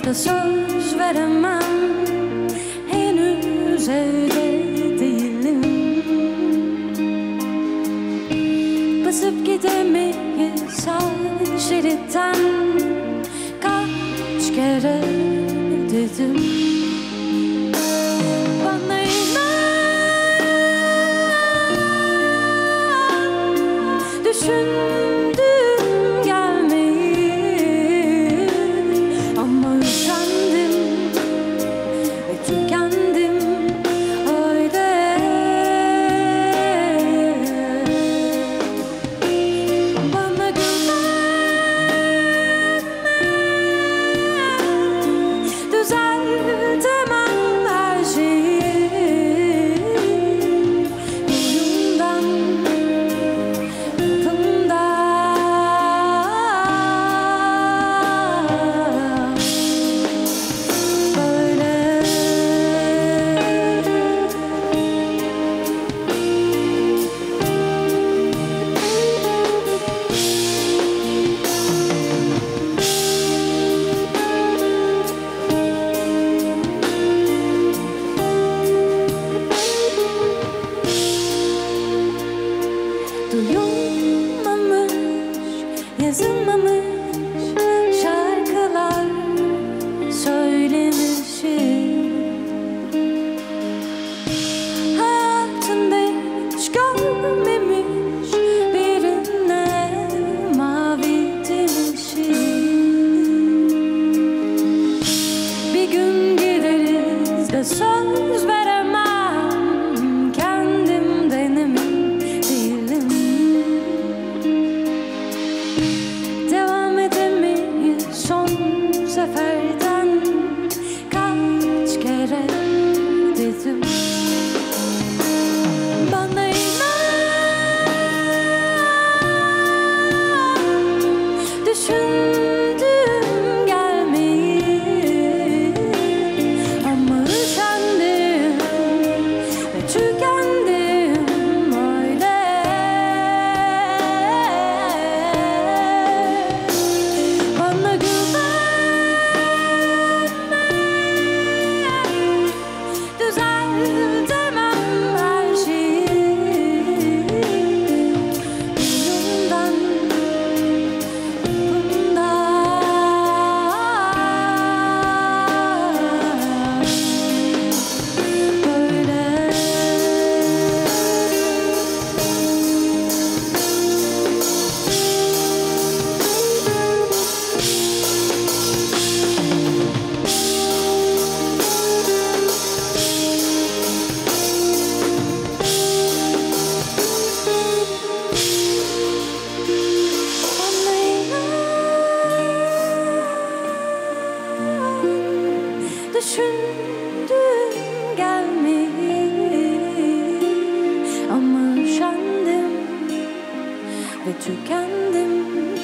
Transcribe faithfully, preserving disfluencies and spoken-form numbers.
da söz veremem. Henüz evde değilim. Basıp gidemeyiz her şeritten. Kaç kere dedim. Bana inan, düşündüm gelmeyi, ama üşendim ve tükendim öyle. Bana güvenme, düzeltemem her şeyi. Yüzümden, yapımdan böyle. Duyulmamış, yazılmamış şarkılar söylemişim. Hayatında hiç görmemiş birine mavi demişim. Bir gün gideriz de söz veremem. Kendimden emin değilim. Devam edemeyiz son seferden. Kaç kere dedim. Bana inan, düşündüm gelmeyi, ama üşendim ve tükendim öyle. Bana güvenme, düzeltemem her şeyi. Yüzümden, yapımdan böyle. Bana inan, düşündüm gelmeyi, ama üşendim ve tükendim